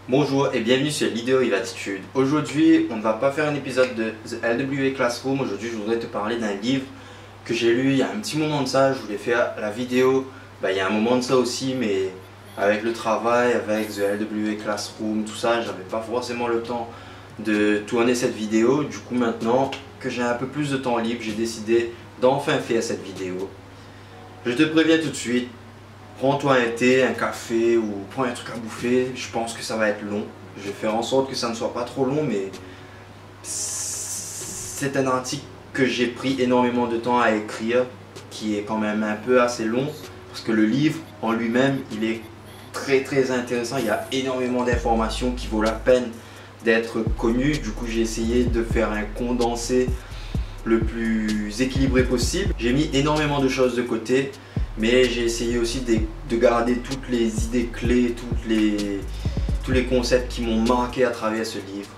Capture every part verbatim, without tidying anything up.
Bonjour et bienvenue sur Leader of Attitude. Aujourd'hui, on ne va pas faire un épisode de The L W A Classroom. Aujourd'hui, je voudrais te parler d'un livre que j'ai lu il y a un petit moment de ça. Je voulais faire la vidéo, bah, il y a un moment de ça aussi, mais avec le travail, avec The L W A Classroom, tout ça, j'avais pas forcément le temps de tourner cette vidéo. Du coup, maintenant que j'ai un peu plus de temps libre, j'ai décidé d'enfin faire cette vidéo. Je te préviens tout de suite. Prends-toi un thé, un café ou prends un truc à bouffer, je pense que ça va être long. Je vais faire en sorte que ça ne soit pas trop long, mais c'est un article que j'ai pris énormément de temps à écrire, qui est quand même un peu assez long, parce que le livre en lui-même, il est très très intéressant, il y a énormément d'informations qui vaut la peine d'être connues. Du coup, j'ai essayé de faire un condensé le plus équilibré possible. J'ai mis énormément de choses de côté, mais j'ai essayé aussi de, de garder toutes les idées clés, toutes les, tous les concepts qui m'ont marqué à travers ce livre.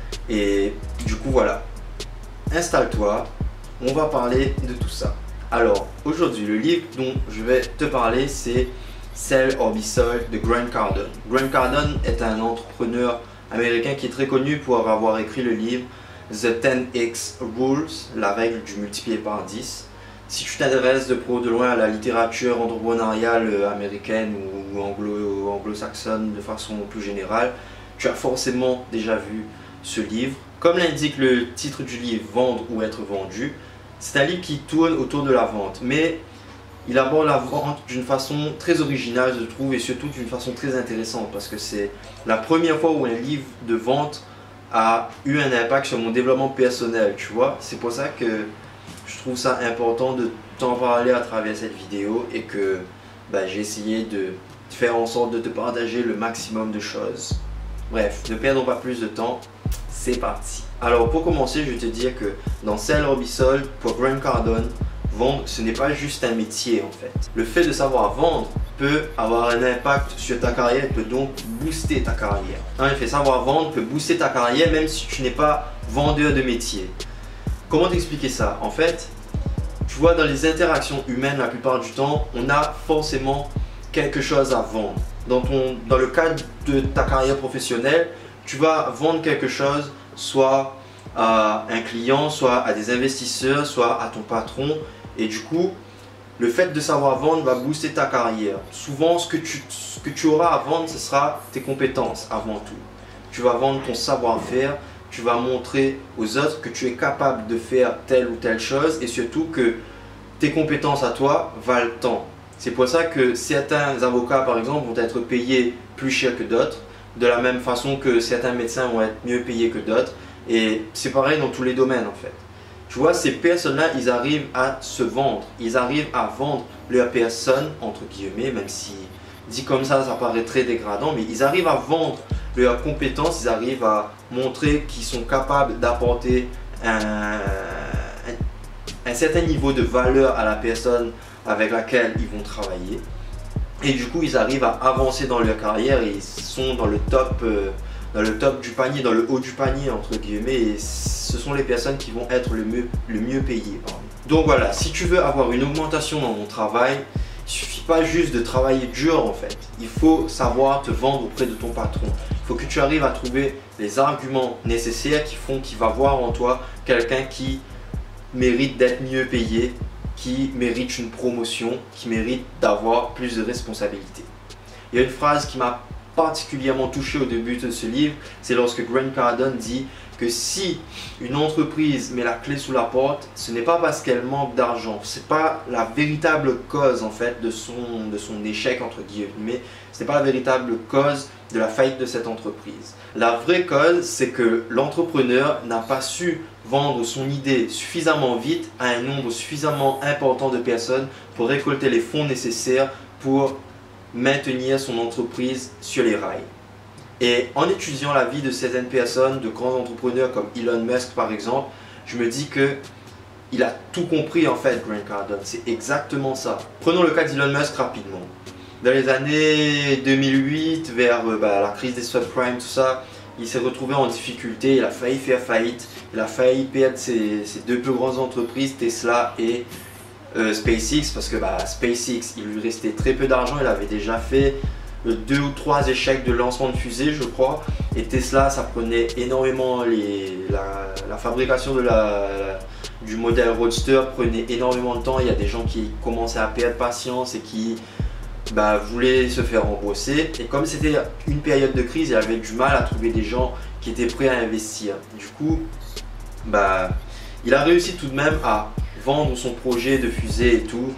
Et du coup, voilà. Installe-toi, on va parler de tout ça. Alors, aujourd'hui, le livre dont je vais te parler, c'est Sell or Be Sold de Grant Cardone. Grant Cardone est un entrepreneur américain qui est très connu pour avoir écrit le livre The ten X Rules, la règle du multiplié par dix. Si tu t'intéresses de pro de loin à la littérature entrepreneuriale américaine ou anglo, anglo-saxonne de façon plus générale, tu as forcément déjà vu ce livre. Comme l'indique le titre du livre, Vendre ou être vendu, c'est un livre qui tourne autour de la vente, mais il aborde la vente d'une façon très originale, je trouve, et surtout d'une façon très intéressante, parce que c'est la première fois où un livre de vente a eu un impact sur mon développement personnel, tu vois. C'est pour ça que je trouve ça important de t'en parler à travers cette vidéo et que bah, j'ai essayé de faire en sorte de te partager le maximum de choses. Bref, ne perdons pas plus de temps, c'est parti. Alors pour commencer, je vais te dire que dans Sell or Be Sold, pour Grant Cardone, vendre, ce n'est pas juste un métier en fait. Le fait de savoir vendre peut avoir un impact sur ta carrière, peut donc booster ta carrière. En effet, savoir vendre peut booster ta carrière même si tu n'es pas vendeur de métier. Comment t'expliquer ça? En fait, tu vois, dans les interactions humaines, la plupart du temps, on a forcément quelque chose à vendre. Dans, ton, dans le cadre de ta carrière professionnelle, tu vas vendre quelque chose, soit à un client, soit à des investisseurs, soit à ton patron. Et du coup, le fait de savoir vendre va booster ta carrière. Souvent, ce que tu, ce que tu auras à vendre, ce sera tes compétences avant tout. Tu vas vendre ton savoir-faire. Tu vas montrer aux autres que tu es capable de faire telle ou telle chose et surtout que tes compétences à toi valent tant. C'est pour ça que certains avocats, par exemple, vont être payés plus cher que d'autres, de la même façon que certains médecins vont être mieux payés que d'autres. Et c'est pareil dans tous les domaines en fait. Tu vois, ces personnes-là, ils arrivent à se vendre, ils arrivent à vendre leur personne, entre guillemets, même si dit comme ça, ça paraît très dégradant, mais ils arrivent à vendre leurs compétences, ils arrivent à montrer qu'ils sont capables d'apporter un, un, un certain niveau de valeur à la personne avec laquelle ils vont travailler. Et du coup, ils arrivent à avancer dans leur carrière et ils sont dans le top, euh, dans le top du panier, dans le haut du panier, entre guillemets. Et ce sont les personnes qui vont être le mieux, le mieux payées. Pardon. Donc voilà, si tu veux avoir une augmentation dans ton travail, il ne suffit pas juste de travailler dur en fait. Il faut savoir te vendre auprès de ton patron. Il faut que tu arrives à trouver les arguments nécessaires qui font qu'il va voir en toi quelqu'un qui mérite d'être mieux payé, qui mérite une promotion, qui mérite d'avoir plus de responsabilités. Il y a une phrase qui m'a particulièrement touché au début de ce livre, c'est lorsque Grant Cardone dit que si une entreprise met la clé sous la porte, ce n'est pas parce qu'elle manque d'argent, ce n'est pas la véritable cause en fait de son, de son échec entre guillemets, ce n'est pas la véritable cause de la faillite de cette entreprise. La vraie cause, c'est que l'entrepreneur n'a pas su vendre son idée suffisamment vite à un nombre suffisamment important de personnes pour récolter les fonds nécessaires pour maintenir son entreprise sur les rails. Et en étudiant la vie de certaines personnes, de grands entrepreneurs comme Elon Musk par exemple, je me dis que il a tout compris en fait, Grant Cardone. C'est exactement ça. Prenons le cas d'Elon Musk rapidement. Dans les années deux mille huit, vers bah, la crise des subprimes, tout ça, il s'est retrouvé en difficulté, il a failli faire faillite, il a failli perdre ses, ses deux plus grandes entreprises, Tesla et euh, SpaceX, parce que bah, SpaceX, il lui restait très peu d'argent, il avait déjà fait deux ou trois échecs de lancement de fusée, je crois. Et Tesla, ça prenait énormément les, la, la fabrication de la, la, du modèle Roadster prenait énormément de temps. Il y a des gens qui commençaient à perdre patience et qui bah, voulaient se faire rembourser. Et comme c'était une période de crise, il y avait du mal à trouver des gens qui étaient prêts à investir. Du coup, bah, il a réussi tout de même à vendre son projet de fusée et tout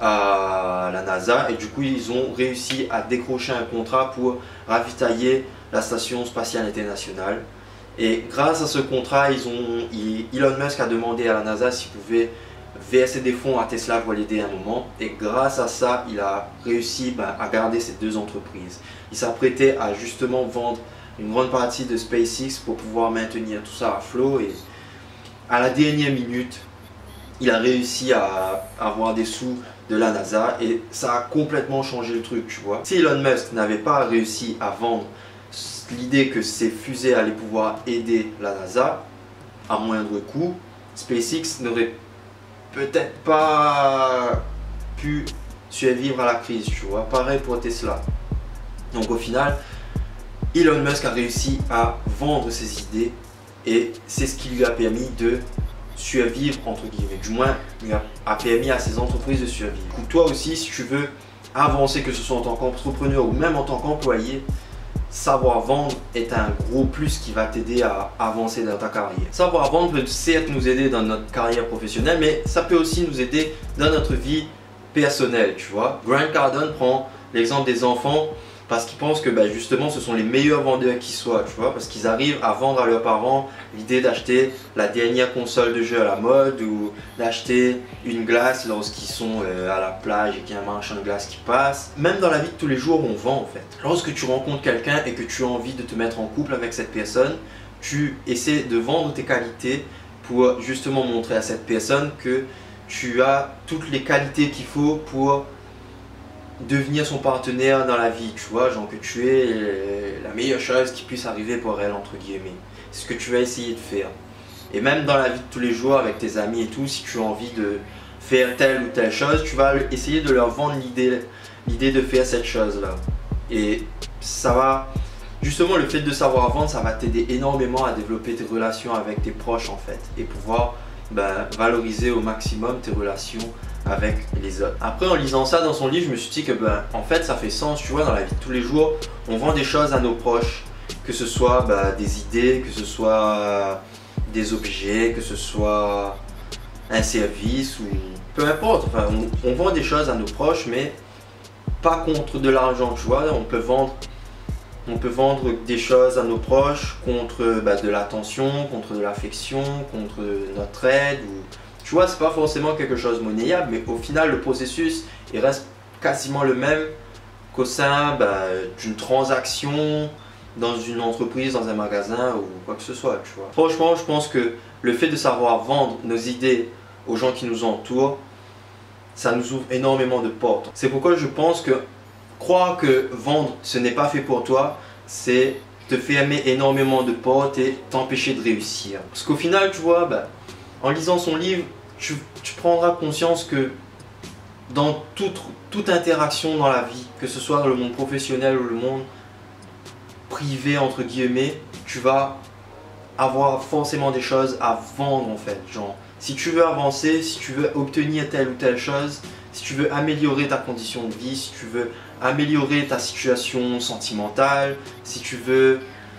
à la NASA, et du coup ils ont réussi à décrocher un contrat pour ravitailler la station spatiale internationale. Et grâce à ce contrat, ils ont, Elon Musk a demandé à la NASA s'il pouvait verser des fonds à Tesla pour l'aider un moment, et grâce à ça il a réussi ben, à garder ces deux entreprises. Il s'apprêtait à justement vendre une grande partie de SpaceX pour pouvoir maintenir tout ça à flot, et à la dernière minute il a réussi à avoir des sous de la NASA, et ça a complètement changé le truc, tu vois. Si Elon Musk n'avait pas réussi à vendre l'idée que ces fusées allaient pouvoir aider la NASA à moindre coût, SpaceX n'aurait peut-être pas pu survivre à la crise, tu vois. Pareil pour Tesla. Donc au final, Elon Musk a réussi à vendre ses idées, et c'est ce qui lui a permis de survivre, entre guillemets, du moins il a permis à ces entreprises de survivre. Donc, toi aussi, si tu veux avancer, que ce soit en tant qu'entrepreneur ou même en tant qu'employé, savoir vendre est un gros plus qui va t'aider à avancer dans ta carrière. Savoir vendre peut certes nous aider dans notre carrière professionnelle, mais ça peut aussi nous aider dans notre vie personnelle, tu vois. Grant Cardone prend l'exemple des enfants parce qu'ils pensent que bah, justement ce sont les meilleurs vendeurs qui soient, tu vois, parce qu'ils arrivent à vendre à leurs parents l'idée d'acheter la dernière console de jeu à la mode, ou d'acheter une glace lorsqu'ils sont euh, à la plage et qu'il y a un marchand de glace qui passe. Même dans la vie de tous les jours, on vend en fait. Lorsque tu rencontres quelqu'un et que tu as envie de te mettre en couple avec cette personne, tu essaies de vendre tes qualités pour justement montrer à cette personne que tu as toutes les qualités qu'il faut pour devenir son partenaire dans la vie, tu vois, genre que tu es la meilleure chose qui puisse arriver pour elle, entre guillemets. C'est ce que tu vas essayer de faire. Et même dans la vie de tous les jours avec tes amis et tout, si tu as envie de faire telle ou telle chose, tu vas essayer de leur vendre l'idée l'idée de faire cette chose-là. Et ça va, justement, le fait de savoir vendre, ça va t'aider énormément à développer tes relations avec tes proches en fait, et pouvoir ben, valoriser au maximum tes relations avec les autres. Après, en lisant ça dans son livre, je me suis dit que ben, en fait ça fait sens, tu vois, dans la vie de tous les jours, on vend des choses à nos proches, que ce soit ben, des idées, que ce soit euh, des objets, que ce soit un service, ou peu importe, enfin, on, on vend des choses à nos proches, mais pas contre de l'argent, tu vois. On peut vendre On peut vendre des choses à nos proches contre bah, de l'attention, contre de l'affection, contre notre aide. Ou... Tu vois, c'est pas forcément quelque chose de monnayable, mais au final, le processus, il reste quasiment le même qu'au sein bah, d'une transaction dans une entreprise, dans un magasin ou quoi que ce soit, tu vois. Franchement, je pense que le fait de savoir vendre nos idées aux gens qui nous entourent, ça nous ouvre énormément de portes. C'est pourquoi je pense que croire que vendre ce n'est pas fait pour toi, c'est te fermer énormément de portes et t'empêcher de réussir. Parce qu'au final, tu vois, bah, en lisant son livre, tu, tu prendras conscience que dans toute, toute interaction dans la vie, que ce soit dans le monde professionnel ou le monde privé, entre guillemets, tu vas avoir forcément des choses à vendre en fait. Genre, si tu veux avancer, si tu veux obtenir telle ou telle chose, si tu veux améliorer ta condition de vie, si tu veux améliorer ta situation sentimentale, si tu veux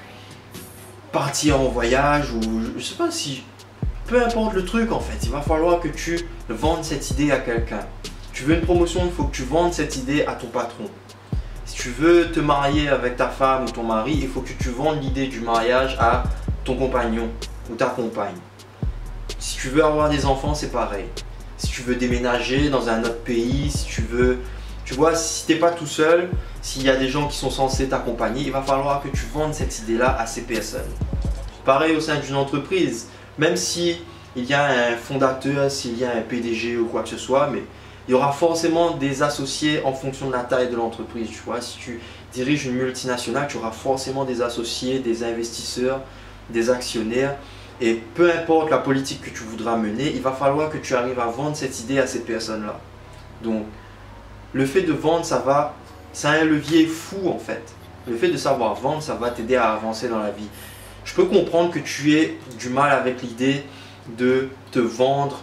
partir en voyage, ou je sais pas, si peu importe le truc en fait, il va falloir que tu vendes cette idée à quelqu'un. Tu veux une promotion, il faut que tu vendes cette idée à ton patron. Si tu veux te marier avec ta femme ou ton mari, il faut que tu vendes l'idée du mariage à ton compagnon ou ta compagne. Si tu veux avoir des enfants, c'est pareil. Si tu veux déménager dans un autre pays, si tu veux... Tu vois, si tu n'es pas tout seul, s'il y a des gens qui sont censés t'accompagner, il va falloir que tu vendes cette idée-là à ces personnes. Pareil au sein d'une entreprise, même si il y a un fondateur, s'il y a un P D G ou quoi que ce soit, mais il y aura forcément des associés en fonction de la taille de l'entreprise. Tu vois, si tu diriges une multinationale, tu auras forcément des associés, des investisseurs, des actionnaires. Et peu importe la politique que tu voudras mener, il va falloir que tu arrives à vendre cette idée à ces personnes-là. Donc, le fait de vendre, ça va c'est un levier fou en fait. Le fait de savoir vendre, ça va t'aider à avancer dans la vie. Je peux comprendre que tu aies du mal avec l'idée de te vendre,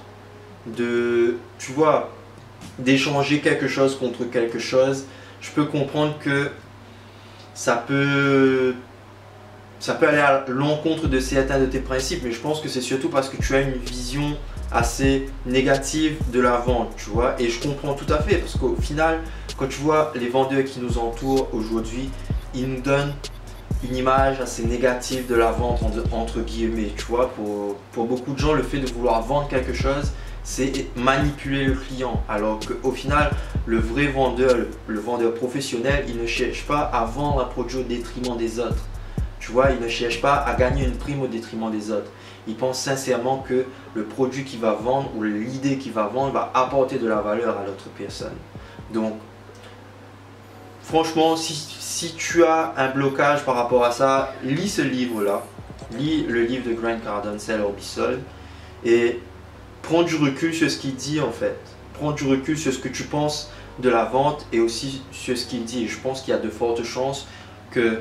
de, tu vois, d'échanger quelque chose contre quelque chose. Je peux comprendre que ça peut, ça peut aller à l'encontre de certains de tes principes, mais je pense que c'est surtout parce que tu as une vision assez négative de la vente, tu vois. Et je comprends tout à fait, parce qu'au final, quand tu vois les vendeurs qui nous entourent aujourd'hui, ils nous donnent une image assez négative de la vente, entre guillemets, tu vois. Pour, pour beaucoup de gens, le fait de vouloir vendre quelque chose, c'est manipuler le client, alors qu'au final, le vrai vendeur, le, le vendeur professionnel, il ne cherche pas à vendre un produit au détriment des autres. Tu vois, il ne cherche pas à gagner une prime au détriment des autres. Il pense sincèrement que le produit qu'il va vendre ou l'idée qu'il va vendre va apporter de la valeur à l'autre personne. Donc, franchement, si, si tu as un blocage par rapport à ça, lis ce livre-là. Lis le livre de Grant Cardone, Sell or Be Sold, et prends du recul sur ce qu'il dit en fait. Prends du recul sur ce que tu penses de la vente et aussi sur ce qu'il dit. Et je pense qu'il y a de fortes chances que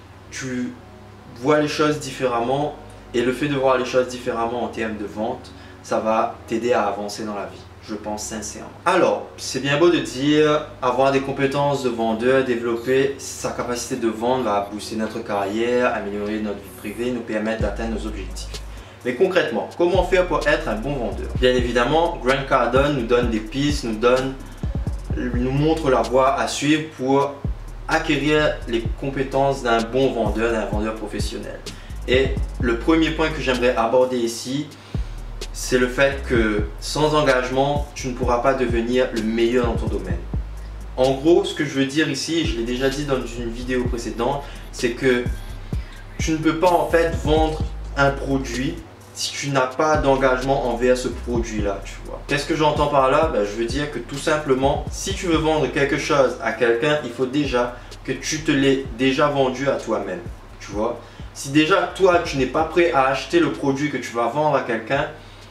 tu vois les choses différemment, et le fait de voir les choses différemment en termes de vente, ça va t'aider à avancer dans la vie. Je pense sincèrement. Alors, c'est bien beau de dire avoir des compétences de vendeur, développer sa capacité de vendre va booster notre carrière, améliorer notre vie privée, nous permettre d'atteindre nos objectifs. Mais concrètement, comment faire pour être un bon vendeur? Bien évidemment, Grant Cardone nous donne des pistes, nous, donne, nous montre la voie à suivre pour acquérir les compétences d'un bon vendeur, d'un vendeur professionnel. Et le premier point que j'aimerais aborder ici, c'est le fait que sans engagement, tu ne pourras pas devenir le meilleur dans ton domaine. En gros, ce que je veux dire ici, et je l'ai déjà dit dans une vidéo précédente, c'est que tu ne peux pas en fait vendre un produit si tu n'as pas d'engagement envers ce produit-là, tu vois. Qu'est-ce que j'entends par là? Ben, je veux dire que tout simplement, si tu veux vendre quelque chose à quelqu'un, il faut déjà que tu te l'aies déjà vendu à toi-même, tu vois. Si déjà toi, tu n'es pas prêt à acheter le produit que tu vas vendre à quelqu'un,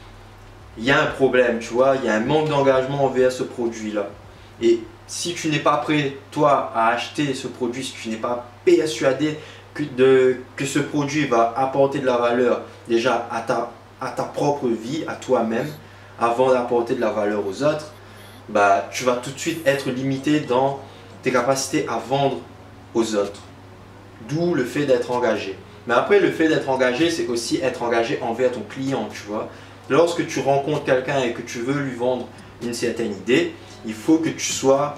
il y a un problème, tu vois. Il y a un manque d'engagement envers ce produit-là. Et si tu n'es pas prêt, toi, à acheter ce produit, si tu n'es pas persuadé que, de, que ce produit va apporter de la valeur déjà à ta, à ta propre vie, à toi-même, avant d'apporter de la valeur aux autres, bah, tu vas tout de suite être limité dans tes capacités à vendre aux autres. D'où le fait d'être engagé. Mais après, le fait d'être engagé, c'est aussi être engagé envers ton client, tu vois. Lorsque tu rencontres quelqu'un et que tu veux lui vendre une certaine idée, il faut que tu sois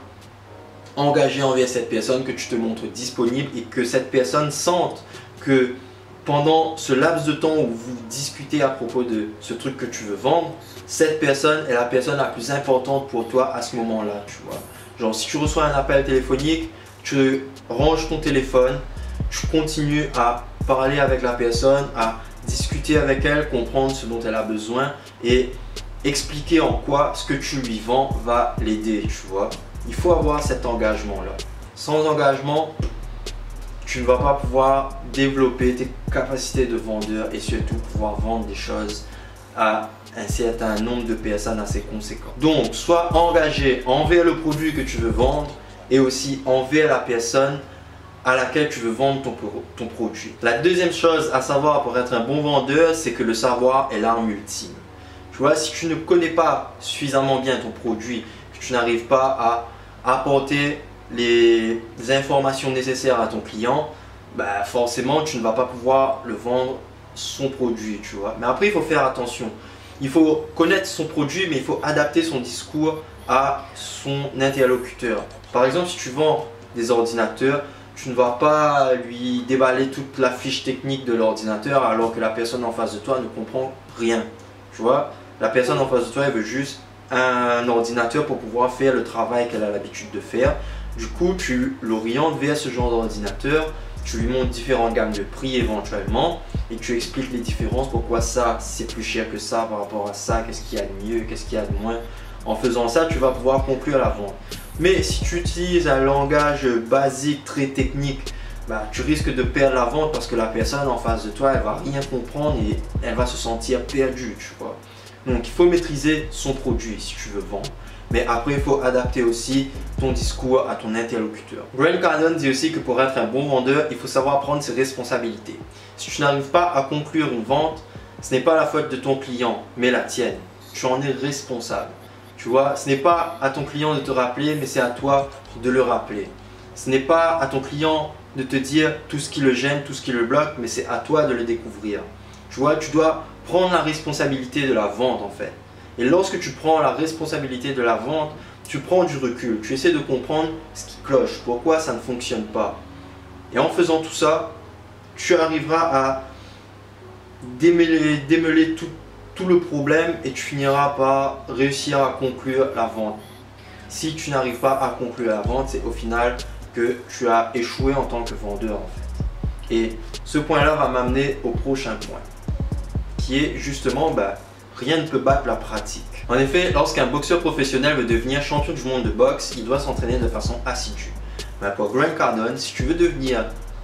engagé envers cette personne, que tu te montres disponible et que cette personne sente que pendant ce laps de temps où vous discutez à propos de ce truc que tu veux vendre, cette personne est la personne la plus importante pour toi à ce moment-là, tu vois. Genre, si tu reçois un appel téléphonique, tu ranges ton téléphone, tu continues à parler avec la personne, à discuter avec elle, comprendre ce dont elle a besoin et expliquer en quoi ce que tu lui vends va l'aider, tu vois. Il faut avoir cet engagement-là. Sans engagement, tu ne vas pas pouvoir développer tes capacités de vendeur et surtout pouvoir vendre des choses à un certain nombre de personnes assez conséquent. Donc, sois engagé envers le produit que tu veux vendre et aussi envers la personne à laquelle tu veux vendre ton, ton produit. La deuxième chose à savoir pour être un bon vendeur, c'est que le savoir est l'arme ultime. Tu vois, si tu ne connais pas suffisamment bien ton produit, que tu n'arrives pas à apporter les informations nécessaires à ton client, bah forcément tu ne vas pas pouvoir le vendre son produit, tu vois. Mais après, il faut faire attention. Il faut connaître son produit, mais il faut adapter son discours à son interlocuteur. Par exemple, si tu vends des ordinateurs, tu ne vas pas lui déballer toute la fiche technique de l'ordinateur alors que la personne en face de toi ne comprend rien. Tu vois, la personne en face de toi, elle veut juste un ordinateur pour pouvoir faire le travail qu'elle a l'habitude de faire. Du coup, tu l'orientes vers ce genre d'ordinateur, tu lui montres différentes gammes de prix éventuellement et tu expliques les différences, pourquoi ça c'est plus cher que ça par rapport à ça, qu'est-ce qu'il y a de mieux, qu'est-ce qu'il y a de moins. En faisant ça, tu vas pouvoir conclure la vente. Mais si tu utilises un langage basique, très technique, bah, tu risques de perdre la vente parce que la personne en face de toi, elle va rien comprendre et elle va se sentir perdue, tu vois. Donc, il faut maîtriser son produit si tu veux vendre. mais après il faut adapter aussi ton discours à ton interlocuteur. Grant Cardone dit aussi que pour être un bon vendeur, il faut savoir prendre ses responsabilités. Si tu n'arrives pas à conclure une vente, ce n'est pas la faute de ton client, mais la tienne. Tu en es responsable. Tu vois, ce n'est pas à ton client de te rappeler, mais c'est à toi de le rappeler. Ce n'est pas à ton client de te dire tout ce qui le gêne, tout ce qui le bloque, mais c'est à toi de le découvrir. Tu vois, tu dois prendre la responsabilité de la vente en fait. Et lorsque tu prends la responsabilité de la vente, tu prends du recul, tu essaies de comprendre ce qui cloche, pourquoi ça ne fonctionne pas. Et en faisant tout ça, tu arriveras à démêler, démêler tout, tout le problème et tu finiras par réussir à conclure la vente. Si tu n'arrives pas à conclure la vente, c'est au final que tu as échoué en tant que vendeur en fait. Et ce point-là va m'amener au prochain point, qui est justement, bah, rien ne peut battre la pratique. En effet, lorsqu'un boxeur professionnel veut devenir champion du monde de boxe, il doit s'entraîner de façon assidue. Mais pour Grant Cardone, si tu veux devenir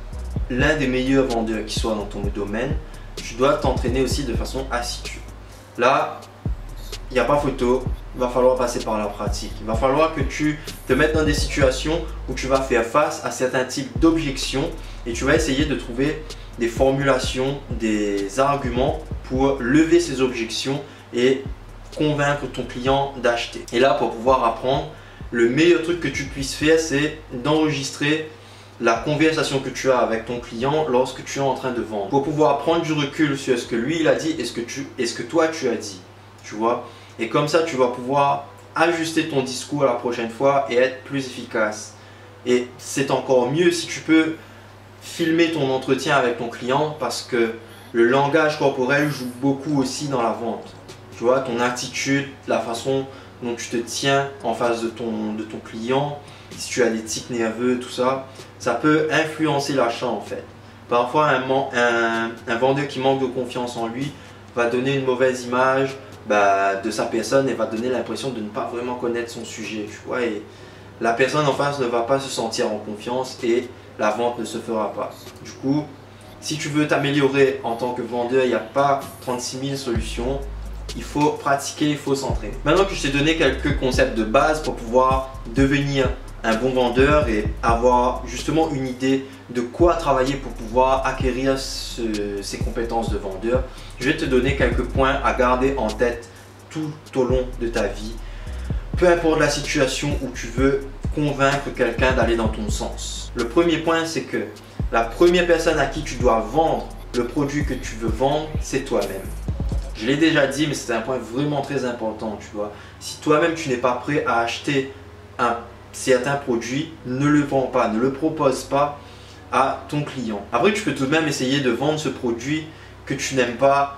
l'un des meilleurs vendeurs qui soit dans ton domaine, tu dois t'entraîner aussi de façon assidue. Là, il n'y a pas photo, il va falloir passer par la pratique. Il va falloir que tu te mettes dans des situations où tu vas faire face à certains types d'objections et tu vas essayer de trouver des formulations, des arguments pour lever ces objections et convaincre ton client d'acheter. Et là, pour pouvoir apprendre, le meilleur truc que tu puisses faire, c'est d'enregistrer la conversation que tu as avec ton client lorsque tu es en train de vendre. Pour pouvoir prendre du recul sur ce que lui il a dit et ce que, tu, et ce que toi tu as dit. Tu vois? Et comme ça, tu vas pouvoir ajuster ton discours la prochaine fois et être plus efficace. Et c'est encore mieux si tu peux filmer ton entretien avec ton client parce que le langage corporel joue beaucoup aussi dans la vente. Tu vois, ton attitude, la façon dont tu te tiens en face de ton, de ton client, si tu as des tics nerveux, tout ça, ça peut influencer l'achat en fait. Parfois, un, un, un vendeur qui manque de confiance en lui va donner une mauvaise image bah, de sa personne et va donner l'impression de ne pas vraiment connaître son sujet. Tu vois, et la personne en face ne va pas se sentir en confiance et la vente ne se fera pas. Du coup, si tu veux t'améliorer en tant que vendeur, il n'y a pas trente-six mille solutions. Il faut pratiquer, il faut s'entraîner. Maintenant que je t'ai donné quelques concepts de base pour pouvoir devenir un bon vendeur et avoir justement une idée de quoi travailler pour pouvoir acquérir ce, ces compétences de vendeur, je vais te donner quelques points à garder en tête tout au long de ta vie. Peu importe la situation où tu veux convaincre quelqu'un d'aller dans ton sens. Le premier point, c'est que la première personne à qui tu dois vendre le produit que tu veux vendre, c'est toi-même. Je l'ai déjà dit, mais c'est un point vraiment très important, tu vois. Si toi-même tu n'es pas prêt à acheter un certain produit, ne le vends pas, ne le propose pas à ton client. Après, tu peux tout de même essayer de vendre ce produit que tu n'aimes pas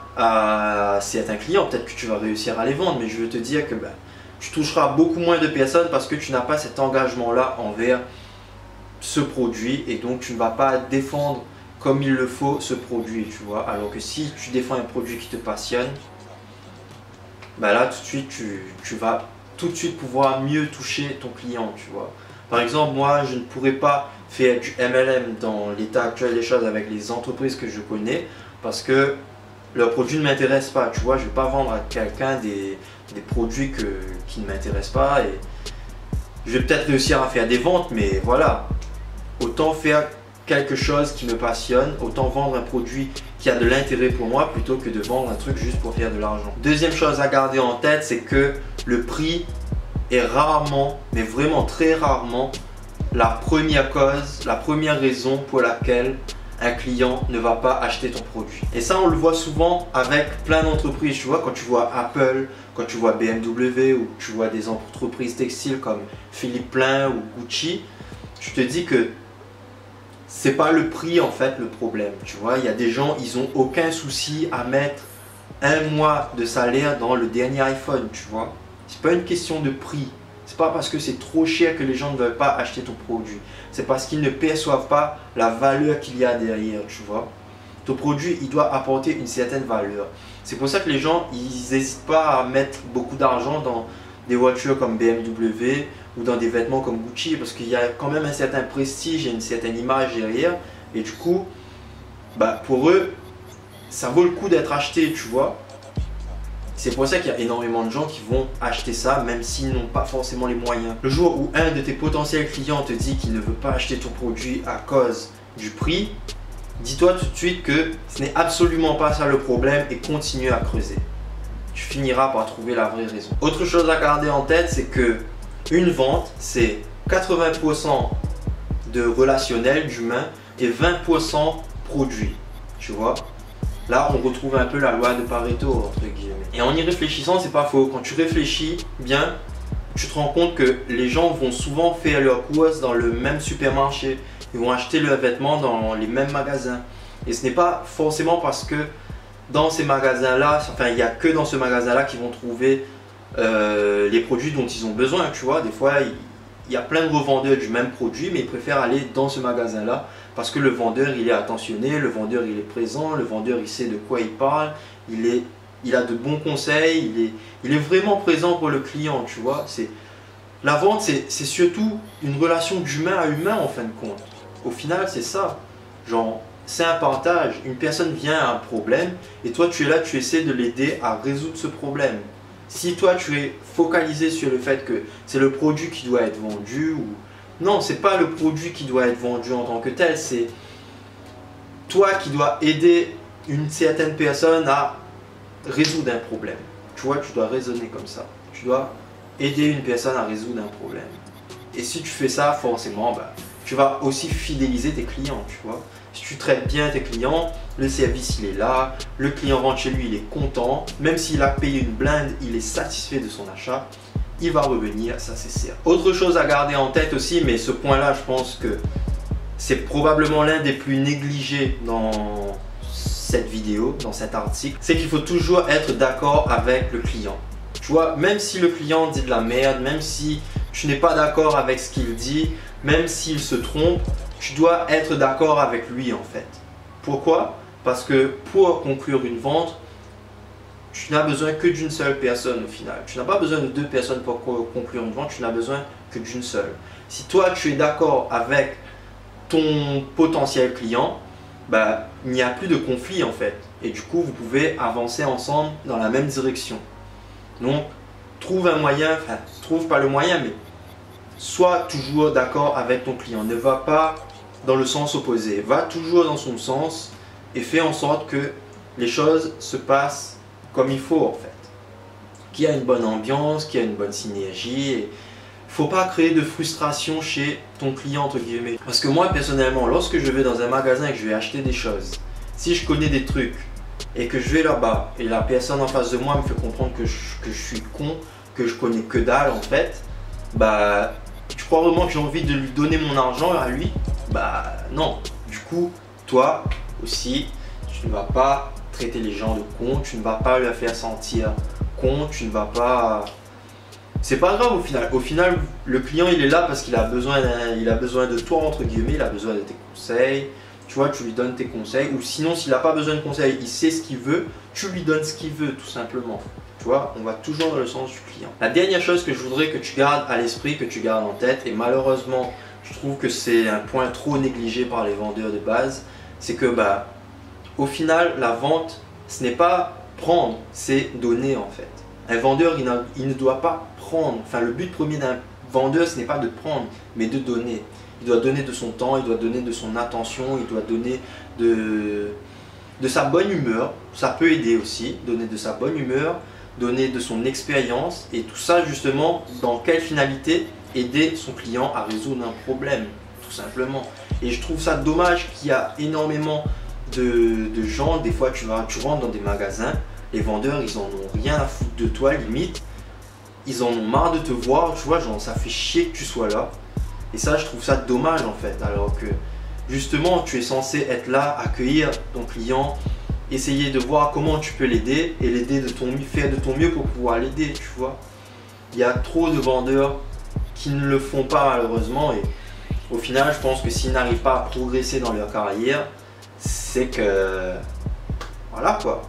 à certains clients. Peut-être que tu vas réussir à les vendre, mais je veux te dire que ben, tu toucheras beaucoup moins de personnes parce que tu n'as pas cet engagement-là envers ce produit et donc tu ne vas pas défendre comme il le faut ce produit, tu vois. Alors que si tu défends un produit qui te passionne, bah là tout de suite tu, tu vas tout de suite pouvoir mieux toucher ton client, tu vois. Par exemple, moi je ne pourrais pas faire du M L M dans l'état actuel des choses avec les entreprises que je connais parce que leurs produits ne m'intéressent pas, tu vois. Je ne vais pas vendre à quelqu'un des, des produits que, qui ne m'intéressent pas et je vais peut-être réussir à faire des ventes, mais voilà, autant faire quelque chose qui me passionne, autant vendre un produit qui a de l'intérêt pour moi plutôt que de vendre un truc juste pour faire de l'argent. Deuxième chose à garder en tête, c'est que le prix est rarement, mais vraiment très rarement, la première cause, la première raison pour laquelle un client ne va pas acheter ton produit. Et ça, on le voit souvent avec plein d'entreprises. Tu vois, quand tu vois Apple, quand tu vois B M W ou tu vois des entreprises textiles comme Philippe Plein ou Gucci, tu te dis que c'est pas le prix en fait le problème. Tu vois, il y a des gens, ils ont aucun souci à mettre un mois de salaire dans le dernier iPhone, tu vois. C'est pas une question de prix. C'est pas parce que c'est trop cher que les gens ne veulent pas acheter ton produit. C'est parce qu'ils ne perçoivent pas la valeur qu'il y a derrière, tu vois. Ton produit, il doit apporter une certaine valeur. C'est pour ça que les gens, ils n'hésitent pas à mettre beaucoup d'argent dans des voitures comme B M W ou dans des vêtements comme Gucci parce qu'il y a quand même un certain prestige et une certaine image derrière. Et du coup, bah, pour eux, ça vaut le coup d'être acheté, tu vois. C'est pour ça qu'il y a énormément de gens qui vont acheter ça même s'ils n'ont pas forcément les moyens. Le jour où un de tes potentiels clients te dit qu'il ne veut pas acheter ton produit à cause du prix, dis-toi tout de suite que ce n'est absolument pas ça le problème et continue à creuser. Tu finiras par trouver la vraie raison. Autre chose à garder en tête, c'est que une vente, c'est quatre-vingts pour cent de relationnel, d'humain et vingt pour cent produit. Tu vois? Là, on retrouve un peu la loi de Pareto, entre guillemets. Et en y réfléchissant, c'est pas faux. Quand tu réfléchis bien, tu te rends compte que les gens vont souvent faire leurs courses dans le même supermarché. Ils vont acheter leurs vêtements dans les mêmes magasins. Et ce n'est pas forcément parce que dans ces magasins-là, enfin, il n'y a que dans ce magasin-là qu'ils vont trouver euh, les produits dont ils ont besoin. Tu vois, des fois, il, il y a plein de revendeurs du même produit, mais ils préfèrent aller dans ce magasin-là parce que le vendeur, il est attentionné, le vendeur, il est présent, le vendeur, il sait de quoi il parle, il, est, il a de bons conseils, il est, il est vraiment présent pour le client, tu vois. C'est, la vente, c'est surtout une relation d'humain à humain, en fin de compte. Au final, c'est ça. Genre, c'est un partage. Une personne vient à un problème et toi, tu es là, tu essaies de l'aider à résoudre ce problème. Si toi, tu es focalisé sur le fait que c'est le produit qui doit être vendu ou... Non, c'est pas le produit qui doit être vendu en tant que tel, c'est toi qui dois aider une certaine personne à résoudre un problème. Tu vois, tu dois raisonner comme ça. Tu dois aider une personne à résoudre un problème. Et si tu fais ça, forcément, bah, tu vas aussi fidéliser tes clients, tu vois. Si tu traites bien tes clients, le service il est là, le client rentre chez lui, il est content, même s'il a payé une blinde, il est satisfait de son achat, il va revenir, ça c'est certain. Autre chose à garder en tête aussi, mais ce point-là, je pense que c'est probablement l'un des plus négligés dans cette vidéo, dans cet article, c'est qu'il faut toujours être d'accord avec le client. Tu vois, même si le client dit de la merde, même si tu n'es pas d'accord avec ce qu'il dit, même s'il se trompe, tu dois être d'accord avec lui en fait. Pourquoi? Parce que pour conclure une vente, tu n'as besoin que d'une seule personne au final. Tu n'as pas besoin de deux personnes pour conclure une vente, tu n'as besoin que d'une seule. Si toi tu es d'accord avec ton potentiel client, bah, il n'y a plus de conflit en fait. Et du coup, vous pouvez avancer ensemble dans la même direction. Donc, trouve un moyen, enfin, trouve pas le moyen, mais sois toujours d'accord avec ton client. Ne va pas dans le sens opposé. Va toujours dans son sens et fais en sorte que les choses se passent comme il faut en fait. Qu'il y a une bonne ambiance, qu'il y a une bonne synergie. Il ne faut pas créer de frustration chez ton client entre guillemets. Parce que moi personnellement, lorsque je vais dans un magasin et que je vais acheter des choses, si je connais des trucs et que je vais là-bas et la personne en face de moi me fait comprendre que je, que je suis con, que je connais que dalle en fait, bah tu crois vraiment que j'ai envie de lui donner mon argent à lui? Bah non. Du coup, toi aussi, tu ne vas pas traiter les gens de cons, tu ne vas pas le faire sentir con, tu ne vas pas... C'est pas grave au final. Au final, le client il est là parce qu'il a besoin il a besoin de toi entre guillemets, il a besoin de tes conseils. Tu vois, tu lui donnes tes conseils. Ou sinon, s'il n'a pas besoin de conseils, il sait ce qu'il veut, tu lui donnes ce qu'il veut tout simplement. Tu vois, on va toujours dans le sens du client. La dernière chose que je voudrais que tu gardes à l'esprit, que tu gardes en tête, et malheureusement, je trouve que c'est un point trop négligé par les vendeurs de base, c'est que bah, au final, la vente, ce n'est pas prendre, c'est donner en fait. Un vendeur, il, il ne doit pas prendre. Enfin, le but premier d'un vendeur, ce n'est pas de prendre, mais de donner. Il doit donner de son temps, il doit donner de son attention, il doit donner de, de sa bonne humeur. Ça peut aider aussi, donner de sa bonne humeur, donner de son expérience. Et tout ça, justement, dans quelle finalité? Aider son client à résoudre un problème, tout simplement. Et je trouve ça dommage qu'il y a énormément de, de gens, des fois tu, vas, tu rentres dans des magasins, les vendeurs ils en ont rien à foutre de toi limite, ils en ont marre de te voir, tu vois, genre ça fait chier que tu sois là. Et ça je trouve ça dommage en fait, alors que justement tu es censé être là, accueillir ton client, essayer de voir comment tu peux l'aider et l'aider de ton mieux, faire de ton mieux pour pouvoir l'aider, tu vois. Il y a trop de vendeurs qui ne le font pas malheureusement et au final je pense que s'ils n'arrivent pas à progresser dans leur carrière, c'est que voilà quoi,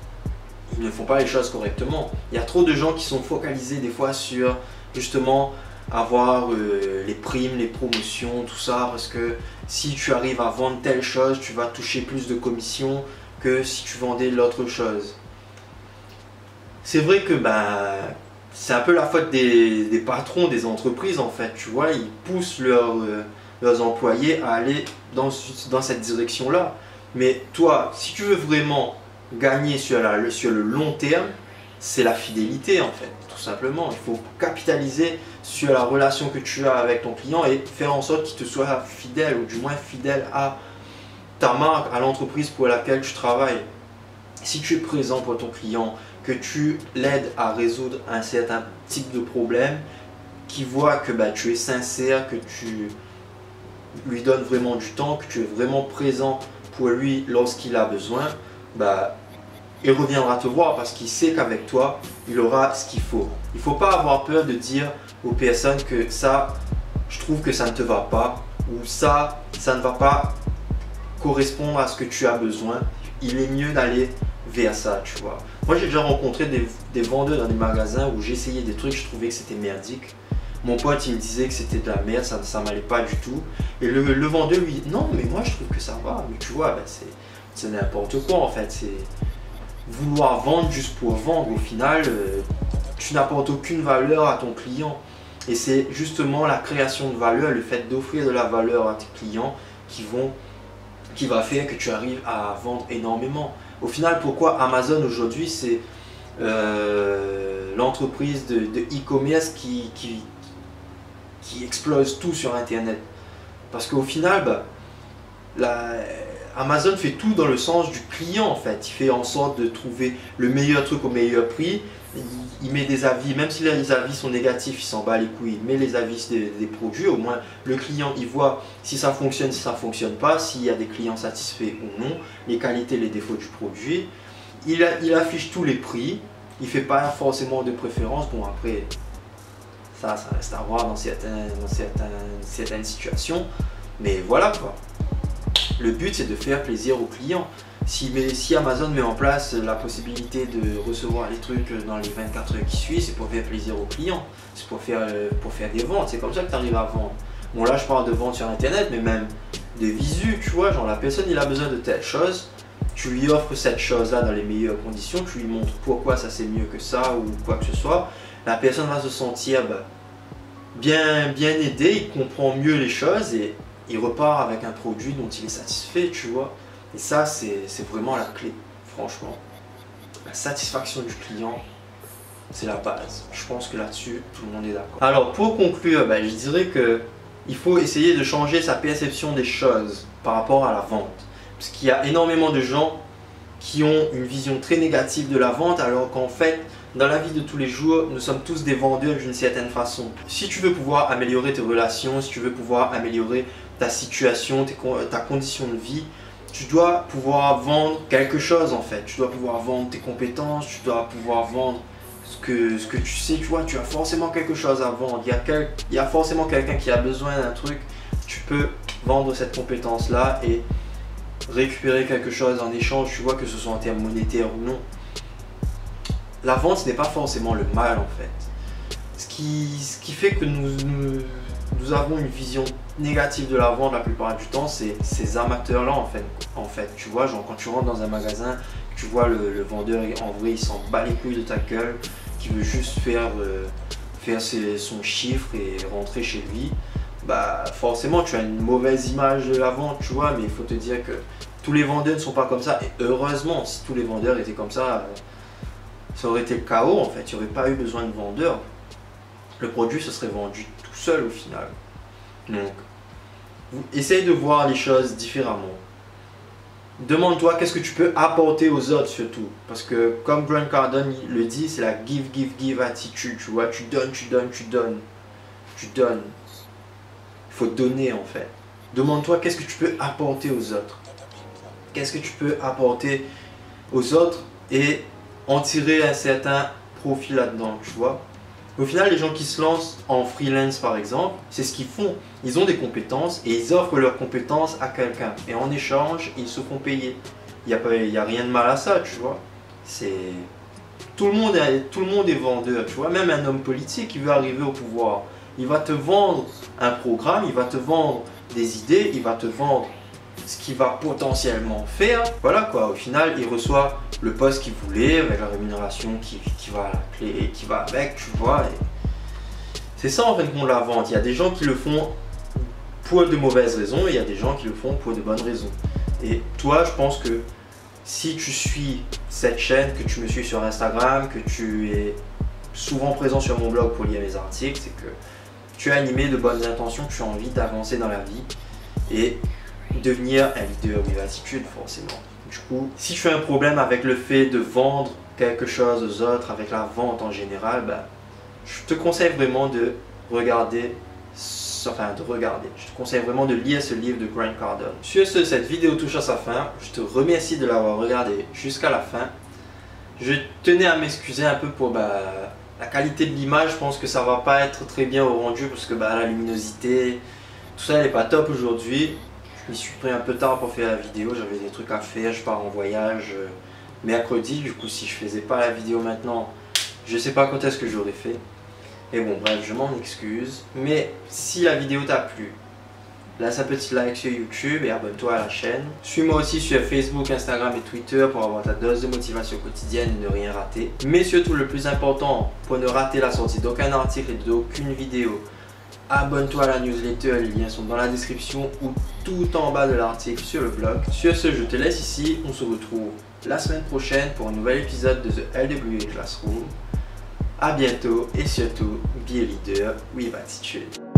ils ne font pas les choses correctement. Il y a trop de gens qui sont focalisés des fois sur justement avoir euh, les primes, les promotions, tout ça, parce que si tu arrives à vendre telle chose, tu vas toucher plus de commissions que si tu vendais l'autre chose. c'est vrai que bah, c'est un peu la faute des, des patrons des entreprises en fait, tu vois, ils poussent leurs, euh, leurs employés à aller dans, dans cette direction-là. Mais toi, si tu veux vraiment gagner sur, la, sur le long terme, c'est la fidélité en fait, tout simplement. Il faut capitaliser sur la relation que tu as avec ton client et faire en sorte qu'il te soit fidèle, ou du moins fidèle à ta marque, à l'entreprise pour laquelle tu travailles. Si tu es présent pour ton client, que tu l'aides à résoudre un certain type de problème, qu'il voit que bah, tu es sincère, que tu lui donnes vraiment du temps, que tu es vraiment présent pour lui lorsqu'il a besoin, bah, il reviendra te voir parce qu'il sait qu'avec toi, il aura ce qu'il faut. Il ne faut pas avoir peur de dire aux personnes que ça, je trouve que ça ne te va pas, ou ça, ça ne va pas correspondre à ce que tu as besoin. Il est mieux d'aller vers ça, tu vois. Moi, j'ai déjà rencontré des, des vendeurs dans des magasins où j'essayais des trucs, je trouvais que c'était merdique. Mon pote, il me disait que c'était de la merde, ça ne m'allait pas du tout. Et le, le vendeur lui dit, non, mais moi, je trouve que ça va. Mais tu vois, ben, c'est n'importe quoi, en fait. C'est vouloir vendre juste pour vendre. Au final, euh, tu n'apportes aucune valeur à ton client. Et c'est justement la création de valeur, le fait d'offrir de la valeur à tes clients qui, vont, qui va faire que tu arrives à vendre énormément. Au final, pourquoi Amazon aujourd'hui, c'est euh, l'entreprise de e-commerce qui, qui, qui explose tout sur Internet. Parce qu'au final, bah, la, Amazon fait tout dans le sens du client en fait. Il fait en sorte de trouver le meilleur truc au meilleur prix. Il, il met des avis, même si les avis sont négatifs, il s'en bat les couilles. Il met les avis des, des produits, au moins le client il voit si ça fonctionne, si ça ne fonctionne pas, s'il y a des clients satisfaits ou non, les qualités, les défauts du produit. Il, a, il affiche tous les prix, il ne fait pas forcément de préférence. Bon après, ça, ça reste à voir dans certaines, dans certaines, certaines situations. Mais voilà quoi. Le but c'est de faire plaisir aux clients. Si, mais, si Amazon met en place la possibilité de recevoir les trucs dans les vingt-quatre heures qui suivent, c'est pour faire plaisir aux clients. C'est pour faire, pour faire des ventes. C'est comme ça que tu arrives à vendre. Bon là je parle de vente sur internet, mais même de visu, tu vois, genre la personne il a besoin de telle chose. Tu lui offres cette chose là dans les meilleures conditions. Tu lui montres pourquoi ça c'est mieux que ça ou quoi que ce soit. La personne va se sentir bah, bien, bien aidée, il comprend mieux les choses et il repart avec un produit dont il est satisfait, tu vois. Et ça, c'est vraiment la clé, franchement. La satisfaction du client, c'est la base. Je pense que là-dessus, tout le monde est d'accord. Alors, pour conclure, ben, je dirais que il faut essayer de changer sa perception des choses par rapport à la vente. Parce qu'il y a énormément de gens qui ont une vision très négative de la vente, alors qu'en fait, dans la vie de tous les jours, nous sommes tous des vendeurs d'une certaine façon. Si tu veux pouvoir améliorer tes relations, si tu veux pouvoir améliorer ta situation, tes, ta condition de vie, tu dois pouvoir vendre quelque chose en fait. Tu dois pouvoir vendre tes compétences, tu dois pouvoir vendre ce que, ce que tu sais, tu vois, tu as forcément quelque chose à vendre. Il y a, quel, il y a forcément quelqu'un qui a besoin d'un truc. Tu peux vendre cette compétence-là et récupérer quelque chose en échange, tu vois, que ce soit en termes monétaires ou non. La vente, ce n'est pas forcément le mal en fait. Ce qui, ce qui fait que nous, nous, nous avons une vision négative de la vente la plupart du temps, c'est ces amateurs-là en fait. En fait, tu vois, genre quand tu rentres dans un magasin, tu vois le, le vendeur, en vrai, il s'en bat les couilles de ta gueule, qui veut juste faire, euh, faire ses, son chiffre et rentrer chez lui. Bah forcément, tu as une mauvaise image de la vente, tu vois, mais il faut te dire que tous les vendeurs ne sont pas comme ça. Et heureusement, si tous les vendeurs étaient comme ça, euh, ça aurait été le chaos en fait. Il n'y aurait pas eu besoin de vendeurs. Le produit se serait vendu tout seul au final. Donc, essaye de voir les choses différemment. Demande-toi qu'est-ce que tu peux apporter aux autres surtout. Parce que comme Grant Cardone le dit, c'est la give, give, give attitude. Tu vois, tu donnes, tu donnes, tu donnes. Tu donnes. Il faut donner en fait. Demande-toi qu'est-ce que tu peux apporter aux autres. Qu'est-ce que tu peux apporter aux autres et en tirer un certain profit là-dedans, tu vois. Au final, les gens qui se lancent en freelance par exemple, c'est ce qu'ils font. Ils ont des compétences et ils offrent leurs compétences à quelqu'un. Et en échange, ils se font payer. Il n'y a, pas, il y a rien de mal à ça, tu vois. C'est... Tout le monde est, tout le monde est vendeur, tu vois. Même un homme politique qui veut arriver au pouvoir, il va te vendre un programme, il va te vendre des idées, il va te vendre ce qu'il va potentiellement faire. Voilà quoi, au final, il reçoit le poste qu'il voulait avec la rémunération qui, qui va l'appeler, qui va avec, tu vois. C'est ça en fait qu'on la vente. Il y a des gens qui le font pour de mauvaises raisons et il y a des gens qui le font pour de bonnes raisons. Et toi, je pense que si tu suis cette chaîne, que tu me suis sur Instagram, que tu es souvent présent sur mon blog pour lire mes articles, c'est que tu es animé de bonnes intentions, tu as envie d'avancer dans la vie et devenir un leader de l'attitude forcément. Du coup, si tu as un problème avec le fait de vendre quelque chose aux autres, avec la vente en général, ben, je te conseille vraiment de regarder, enfin de regarder, je te conseille vraiment de lire ce livre de Grant Cardone. Sur ce, cette vidéo touche à sa fin. Je te remercie de l'avoir regardé jusqu'à la fin. Je tenais à m'excuser un peu pour bah, la qualité de l'image. Je pense que ça va pas être très bien au rendu parce que bah, la luminosité, tout ça n'est pas top aujourd'hui. Je m'y suis pris un peu tard pour faire la vidéo, j'avais des trucs à faire, je pars en voyage euh, mercredi. Du coup, si je faisais pas la vidéo maintenant, je sais pas quand est-ce que j'aurais fait. Et bon, bref, je m'en excuse. Mais si la vidéo t'a plu, laisse un petit like sur YouTube et abonne-toi à la chaîne. Suis-moi aussi sur Facebook, Instagram et Twitter pour avoir ta dose de motivation quotidienne et ne rien rater. Mais surtout, le plus important, pour ne rater la sortie d'aucun article et d'aucune vidéo, abonne-toi à la newsletter, les liens sont dans la description ou tout en bas de l'article sur le blog. Sur ce, je te laisse ici, on se retrouve la semaine prochaine pour un nouvel épisode de The L W A Classroom. A bientôt et surtout, be a leader with attitude.